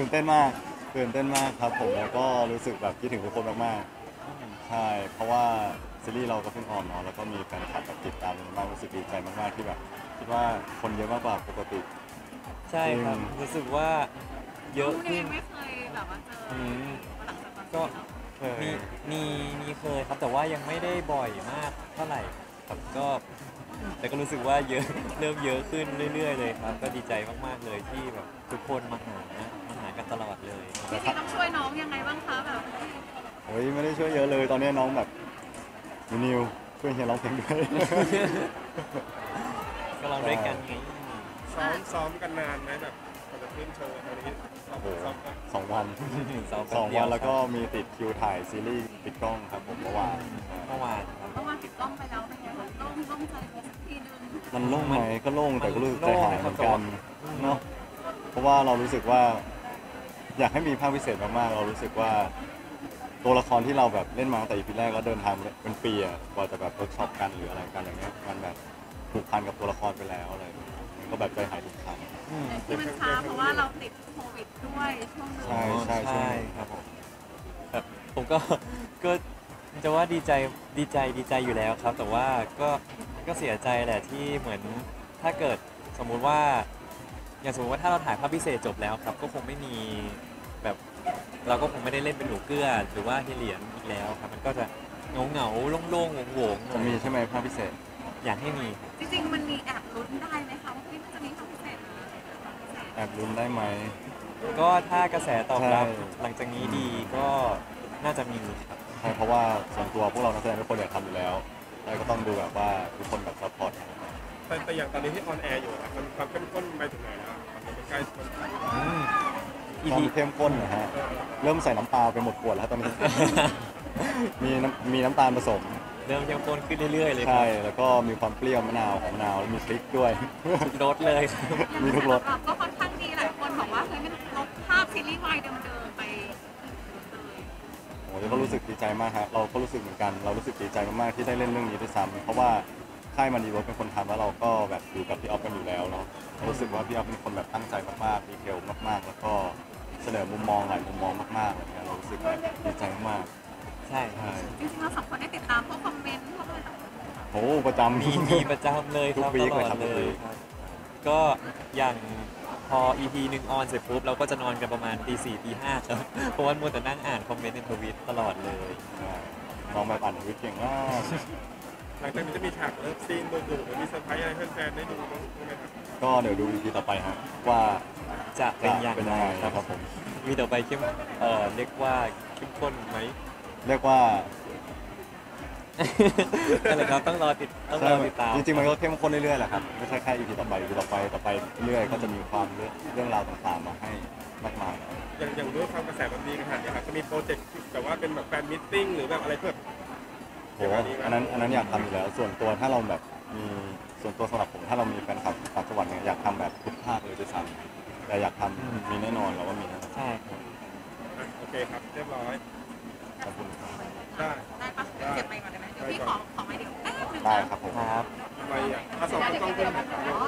ตื่นเต้นมากตื่นเต้นมากครับผมแล้วก็รู้สึกแบบคิดถึงทุกคนมากๆใช่เพราะว่าซีรีส์เราก็เพิ่งออนเนาะแล้วก็มีแฟนคลับแบบติดตามมากรู้สึกดีใจมากๆที่แบบคิดว่าคนเยอะมากกว่าปกติใช่ครับจริงรู้สึกว่าเยน้องเรีอะขึ้นยนไม่เคยแบบว่าเจออืมหลังจากตอนก็นี้เนาะเคยมีมีมีเคยครับแต่ว่ายังไม่ได้บ่อยมากเท่าไหร่ครับก็แต่ก็รู้สึกว่าเยอะเริ่มเยอะขึ้นเรื่อยๆเลยครับก็ดีใจมากๆเลยที่แบบทุกคนมาหากันตลอดเลยจริงๆต้องช่วยน้องยังไงบ้างคะแบบโอ้ยไม่ได้ช่วยเยอะเลยตอนนี้น้องแบบนิวช่วยเฮียร้องเพลงด้วยก็ลองด้วยกันไงซ้อมกันนานไหมแบบกว่าจะขึ้นโชว์ตอนนี้ซ้อมโอ้โหซ้อมกัน 2 วันซ้อมสองเดีวัยนแล้วก็ครับมีติดคิวถ่ายซีรีส์ปิดกล้องครับผมเมื่อวานเมื่อวานครับเมื่อวานปิดกล้องไปแล้วเป็นไงคะโล่งใจไปสักทีนึงมันโล่งไหมก็โล่งแต่ก็รู้สึกใจหายเหมือนโล่กังนนะครับเนาะเพราะว่าเรารู้สึกว่าอยากให้มีภาคพิเศษมากๆเรารู้สึกว่าตัวละครที่เราแบบเล่นมาตั้งแต่ EP แรกแล้วเดินทางเป็นปีอะกว่าจะแบบเวิร์กช็อปกันหรืออะไรกันอย่างเงี้ยมันแบบผูกพันกับตัวละครไปแล้วอะไรอย่างเงี้ยมันก็แบบใจหายทุกครั้งอืมที่มันช้าเพราะว่าเราติดโควิดด้วยช่วงนึงใช่ใช่ใช่ครับผมแบบผมก็ก็จะว่าดีใจอยู่แล้วครับ แต่ว่าก็เสียใจแหละที่เหมือนถ้าเกิดสมมุติว่าอย่างสมมติว่าถ้าเราถ่ายภาพพิเศษจบแล้วครับ ก็คงไม่มีแบบเราก็คงไม่ได้เล่นเป็นหนูเกื้อหรือว่าเฮยเหลียนอีกแล้วครับ มันก็จะเหงาโล่งๆโหวงๆหน่จะอยมีใช่ไหมภาคพิเศษอยากให้มีครับจริงๆมันมีแอบลุ้นได้ไหมคะว่าพี่มันจะมีความพิเศษนะความพิเศษแอบลุ้นได้ไหมก็ถ้ากระแสตอบรับใช่หลังจากนี้ดีก็น่าจะมีครับใช่เพราะว่าส่วนตัวพวกเรานักแสดงทุกคนอยากทำอยู่แล้วแล้วก็ต้องดูแบบว่าทุกคนแบบซัพพอร์ตแต่อย่างตอนนี้ที่ออนแอร์อยู่อะมันความเข้มข้นไปถึงไหนแล้วตอนนี้มันใกล้จนอืมความ EP เข้มข้นนะฮะเริ่มใส่น้ำปลาไปหมดขวดแล้วตอนนี้ มีน้ำตาลผสมเริ่มเข้มข้นขึ้นเรื่อยๆเลยคใช่รับแล้วก็มีความเปรี้ยวมะนาวของมะนาวแล้วมีพริกด้วยรสเลยครับมีทุกรสก็ค่อนข้างดีหลายคนบอกว่าเฮ้ยมันลบภาพซีรีส์วายเดิมๆไปเลยโอ้ยก็รู้สึกดีใจมากครับเราก็รู้สึกเหมือนกันเรารู้สึกดีใจมากๆที่ได้เล่นเรื่องนี้ด้วยซ้ำเพราะว่าค่ายมันดีเวิร์คเป็นคนทำแล้วเราก็แบบอยู่กับพี่ออฟกันอยู่แล้วเนาะรู้สึกว่าพี่ออฟเป็นคนแบบตั้งใจมากๆดีเทลมากๆ แล้วก็เสนอมุมมองหลายมุมมองมากๆอะไรเงี้ยเรารู้สึกแบบดีใจมากใช่ๆใช่จริงๆเราสองคนได้ติดตามพวกคอมเมนต์พวกอะไรต่างโอ้ประจำมีประจำเลยคทุรักบวีตคลเลอย ดครับเลทุกวียคครับก็อย่างพอ EP หนึ่งออนเสร็จปุ๊บเราก็จะนอนกันประมาณตี 4ตี 5ครับเพราะว่ามัวแต่นั่งอ่านคอมเมนต์ในทวิตตลอดเลยใช่น้องแบบอ่านทวิตเก่งมากหลังจากนี้จะมีฉากเลิฟซีนดุๆหรือมีเซอร์ไพรส์อะไรให้แฟนๆได้ดูบ้างไหมครับก็เดี๋ยวดู EP ต่อไปฮะว่าจะเป็จะนอย่างเป็นไรยังไงครับนะครับผมมีต่อไปเข้มเรียกว่าเข้มข้นไหมเรียกว่านั่นแหละครับต้องรอติดตามจริงๆมันก็เข้มข้นเรื่อยๆแหละครับไม่ใช่แค่ EP ต่อไป EP ต่อไปเรื่อยๆก็จะมีความเรื่องราวต่างๆมาให้มากมายอย่างด้วยความกระแสแบบนี้ขนาดนี้ครับจะมีโปรเจกต์แต่ว่าเป็นแบบแฟนมิทติ้งหรือแบบอะไรเพื่อโหอันนั้นอยากทำอยู่แล้ว ส่วนตัวถ้าเราแบบมีส่วนตัวสำหรับผมถ้าเรามีแฟนคลับต่างจังหวัดเนี่ยอยากทำแบบทุกภาคเลยด้วยซ้ำแต่อยากทำมีแน่นอนเราว่ามีแน่นอนใช่ครับโอเคครับเรียบร้อยขอบคุณครับได้ๆได้ปะเก็บไปก่อนได้ไหมเดี๋ยวพี่ขอไม่เดี๋ยวแป๊บนึงได้นะครับผมครับไปอ่ะถ้าสองกล้องเพิ่ม